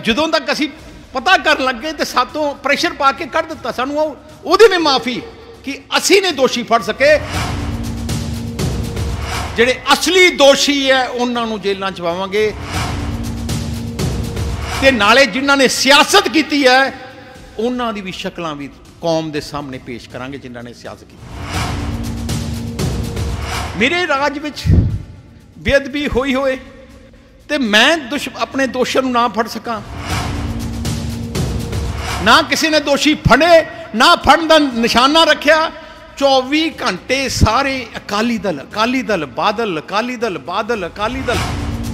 ਜਦੋਂ तक असी पता कर लगे तो सातों प्रेशर पा के कर दिता सानू ਉਹਦੀ भी माफ़ी कि असी ने दोषी फड़ सके। ਜਿਹੜੇ असली दोषी है उन्होंने जेलों च पावांगे ते नाले जिन्हों ने सियासत की है उन्होंने भी शक्लां भी कौम के सामने पेश करांगे जिन्होंने सियासत की। मेरे राज विच बेअदबी हुई होए ते मैं अपने दोषियों ना फड़ सकां, ना किसी ने दोषी फड़े ना फड़न का निशाना रखा। 24 घंटे सारे अकाली दल बादल अकाली दल बादल अकाली दल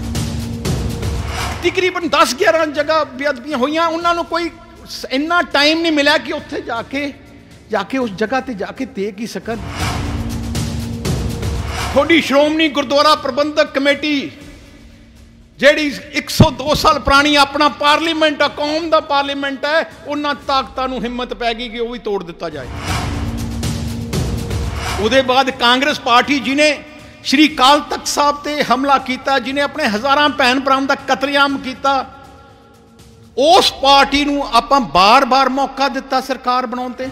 तकरीबन 10-11 जगह बेअदबियां हुई। उन्होंने कोई इन्ना टाइम नहीं मिला कि उत्थे जाके उस जगह ते जाके दे की सकन। थोड़ी श्रोमणी गुरुद्वारा प्रबंधक कमेटी ਜਿਹੜੀ 102 साल पुरानी अपना पार्लीमेंट है, कौम का पार्लीमेंट है, उन्होंने ताकतां नूं हिम्मत पै गई कि वह भी तोड़ दिता जाए। उसदे बाद कांग्रेस पार्टी जिन्हें श्री अकाल तख्त साहब ते हमला किया, जिन्हें अपने हज़ारां भैन भरावां दा कतलेआम किया, उस पार्टी नूं आपां बार-बार मौका दिता सरकार बनाउण ते।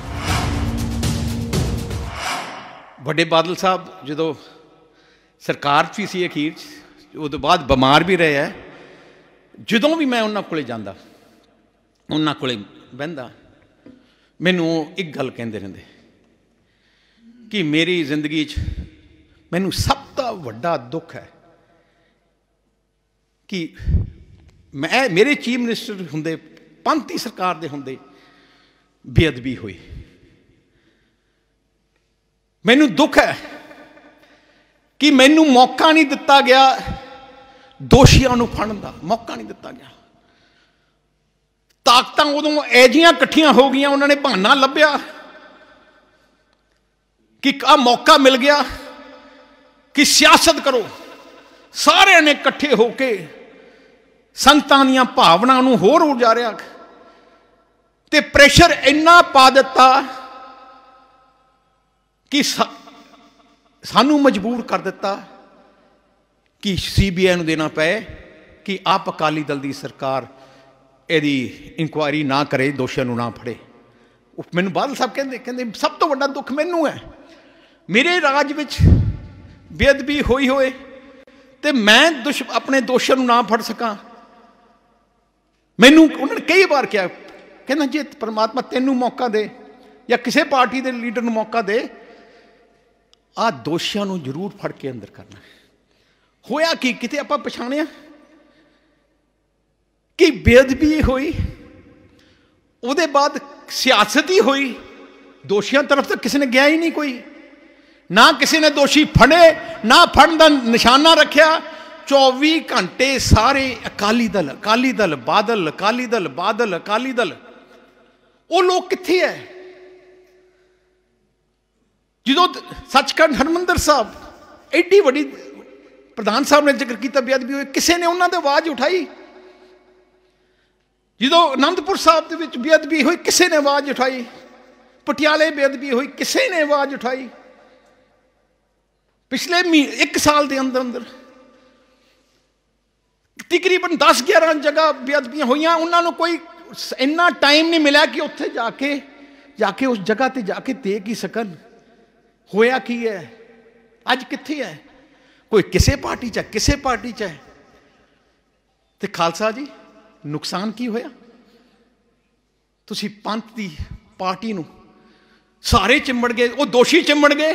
बड़े बादल साहब जदों सरकार च सी अखीर उस बाद बीमार भी रहे है, जदों भी मैं उन्होंने कोले जांदा उन्होंने कोले बहिंदा मैनू एक गल कहते रहंदे कि मेरी जिंदगी मैनू सब तो वड्डा दुख है कि मैं मेरे चीफ मिनिस्टर होंदे पंथी सरकार दे होंदे बेअदबी हुई। मैनू दुख है कि मैनू मौका नहीं दिता गया, दोषियों नूं फड़न दा मौका नहीं दिता गया। ताकतां उदों ऐजियां इकट्ठियां हो गईयां, उन्होंने बहाना लभ्या कि आ मौका मिल गया कि सियासत करो। सारे ने इकट्ठे होके संगतां दीयां भावनां नूं होर उजारिया ते प्रेशर इन्ना पा दिता कि सानू मजबूर कर दिता कि CBI नूं देना पे कि आप अकाली दल की सरकार यदि इंक्वायरी ना करे, दोषियों नूं ना फड़े। मैनूं बादल साहब कहते सब तो वड्डा दुख मैनू है, मेरे राज विच बेअदबी हुई होए ते मैं अपने दोषियों नूं ना फड़ सकां। मैनू उन्होंने कई बार कहा कहना जे परमात्मा तेनू मौका दे या किसी पार्टी के लीडर नूं मौका दे, आ दोषियों नूं जरूर फड़ के अंदर करना। होया कि किते आपां पछाणिया कि बेअदबी हुई, उहदे बाद सियासत ही हुई, दोषियों तरफ तो किसी ने गया ही नहीं, कोई ना किसी ने दोषी फड़े ना फड़न का निशाना रखा। 24 घंटे सारे अकाली दल बादल अकाली दल बादल अकाली दल, वो लोग कित्थे है? जो सचखंड हरमंदर साहब एडी बड़ी प्रधान साहब ने जिक्र किया बेअदबी हुई, किसी ने उन्होंने आवाज़ उठाई। जो आनंदपुर साहब के विच बेअदबी हुई, किसी ने आवाज़ उठाई। पटियाले बेअदबी हुई, किसी ने आवाज़ उठाई। पिछले 1 साल के अंदर अंदर तकरीबन 10-11 जगह बेअदबियां हुई। उन्होंने कोई इन्ना टाइम नहीं मिला कि उत्थे जाके उस जगह ते जाके दे की सकन। होया की है अज कित्थे है? कोई किसी पार्टी च है, किसी पार्टी च है। ते खालसा जी नुकसान की होया? तुसी पंथ दी पार्टी नूं सारे चिमड़ गए, वो दोषी चिमड़ गए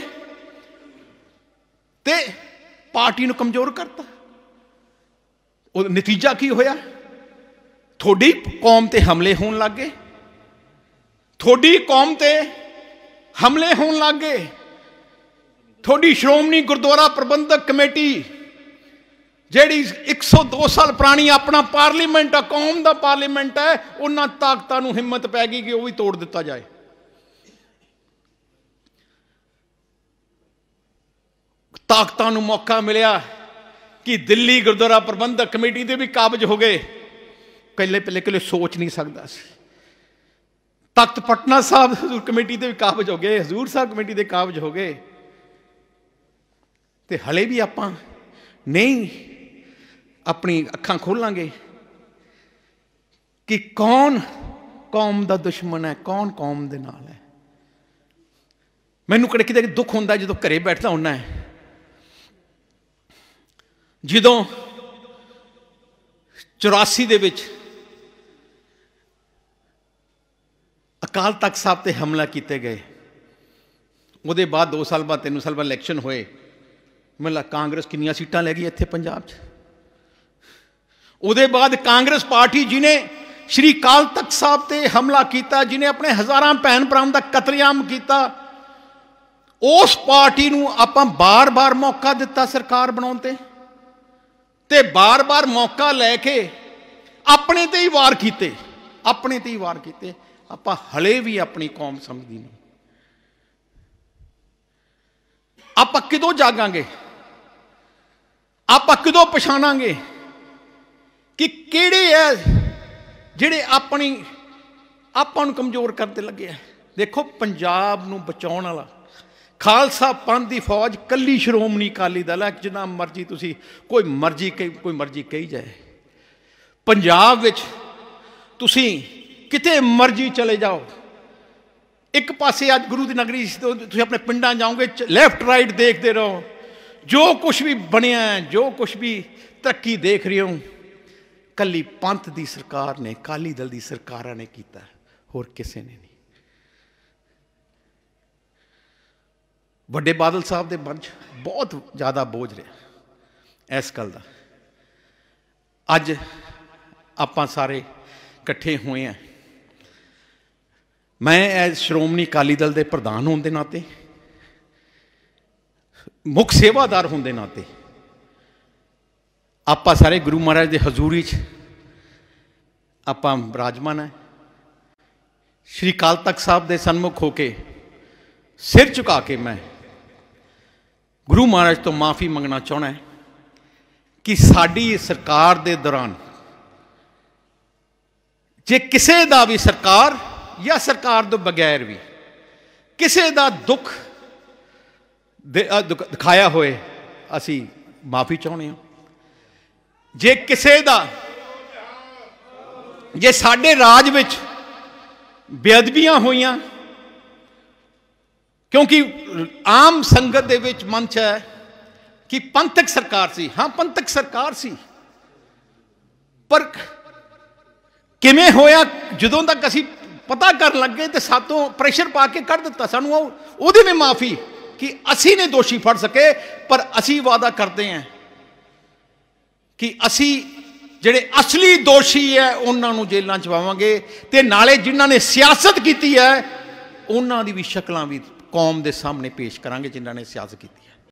ते पार्टी नूं कमजोर करता। वो नतीजा की होया? थोड़ी कौम ते हमले होण लग गए, थोड़ी कौम ते हमले होण लग गए। थोड़ी श्रोमणी गुरुद्वारा प्रबंधक कमेटी जिहड़ी 102 साल पुरानी अपना पार्लीमेंट है, कौम का पार्लीमेंट है, उन्होंने ताकतां नूं हिम्मत पै गई कि वह भी तोड़ दिता जाए। ताकतां नूं मौका मिलिया कि दिल्ली गुरुद्वारा प्रबंधक कमेटी के भी काबज हो गए। पहले सोच नहीं सकता सी। तख्त पटना साहब हजूर कमेटी के भी काबज हो गए, हजूर साहब कमेटी के काबज हो गए। तो हले भी आप नहीं अपनी अखां खोलांगे कि कौन कौम का दुश्मन है, कौन कौम दे नाल है। मैनू कड़े किते दुख होंदा जो घरे बैठदा होना है, जो 84 दे विच अकाल तख्त साहब ते हमला किए गए, उसदे बाद 2 साल बाद 3 साल बाद इलैक्शन होए, मतलब कांग्रेस कितनी सीटां लै गई इत्थे पंजाब च। उसदे बाद कांग्रेस पार्टी जिन्हें श्री अकाल तख्त साहब ते हमला किया, जिन्हें अपने हज़ारां भैन भरावां दा कतलेआम किया, उस पार्टी नूं आपां बार बार मौका दिता सरकार बनाउण ते बार बार मौका लैके अपने ते ही वार किए, अपने ते ही वार किए। आपां हले भी अपनी कौम समझदी नहीं। आपां किदों जागांगे, आपां किदों पछाणांगे कि किहड़े है जिहड़े अपनी आपां नूं कमज़ोर करते लगे है। देखो पंजाब नूं बचाउण वाला खालसा पंथ दी फौज कल्ली श्रोमणी अकाली दल है। जिन्ना मर्जी तुसी कोई मर्जी कही जाए, पंजाब विच तुसी किते मर्जी चले जाओ, एक पासे अज गुरु की नगरी तुसी अपने पिंडां जाओगे, लैफ्ट राइट देखते रहो, जो कुछ भी बनया है, जो कुछ भी तरक्की देख रहे हो, कल्ली पंथ की सरकार ने, अकाली दल की सरकारां ने किया, होर किसी ने नहीं। वड्डे बादल साहब के मन बहुत ज़्यादा बोझ रहा इस गल का। अज आपां सारे इकट्ठे हुए हैं। मैं एज श्रोमणी अकाली दल के प्रधान होने के नाते, मुख सेवादार होने के नाते, आपां सारे गुरु महाराज के हजूरी च आपां विराजमान है। श्री अकाल तख्त साहब के सन्मुख होके सिर झुका के मैं गुरु महाराज तो माफ़ी मंगना चाहना है कि साड़ी सरकार के दौरान जे किसी का भी सरकार या सरकार तो बगैर भी किसी का दुख दिखाया होए, असी माफ़ी चाहते हैं। जे किसी का जे साडे राज विच बेअदबियां होईयां, क्योंकि आम संगत दे विच मंच है कि पंथक सरकार सी, हाँ पंथक सरकार सी, पर किवें होया जदों तक असी पता कर लगे तो सातों प्रेशर पा के कढ़ दिता सानू ओहदी भी माफ़ी कि असी ने दोषी फड़ सके। पर असी वादा करते हैं कि असी जिहड़े असली दोषी है उन्होंने जेलों च पावांगे, ते नाले जिन्हां ने सियासत की है उन्हां दी भी शक्लां भी कौम के सामने पेश करांगे जिन्हां ने सियासत की है।